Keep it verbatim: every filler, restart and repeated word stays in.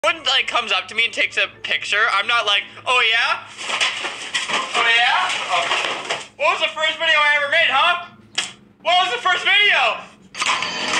When like comes up to me and takes a picture, I'm not like, oh yeah? Oh yeah? Oh. What was the first video I ever made, huh? What was the first video?